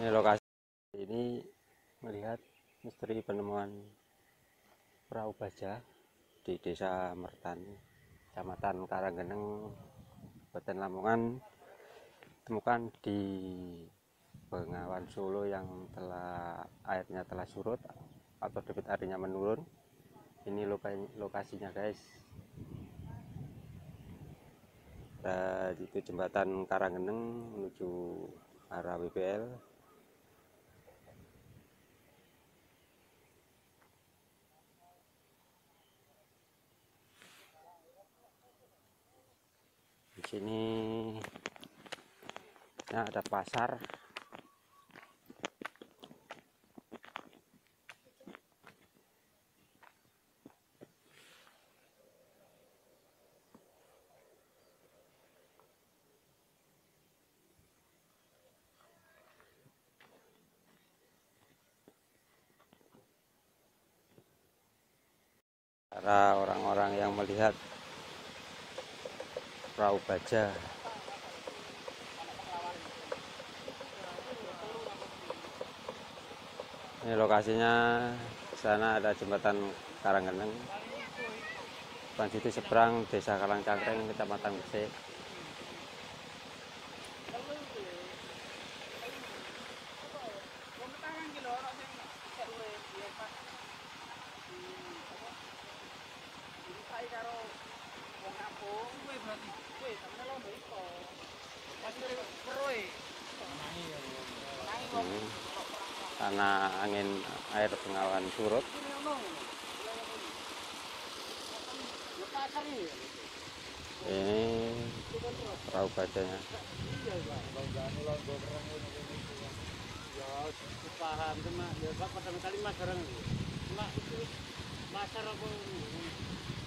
Ini lokasi ini melihat misteri penemuan perahu baja di Desa Mertani, Kecamatan Karanggeneng, Kabupaten Lamongan, temukan di Bengawan Solo yang airnya telah surut atau debit airnya menurun. Ini lokasinya, guys. Itu jembatan Karanggeneng menuju arah WPL. Di sini ya, ada pasar. Para orang-orang yang melihat perahu baja. Ini lokasinya, sana ada jembatan Karanggeneng, depan situ seberang Desa Kalangcangkring, Kecamatan Gresik. Karena angin air Bengawan surut. Ini perahu bajanya. Paham cuma ya pertama kali mas orang cuma itu pasar apa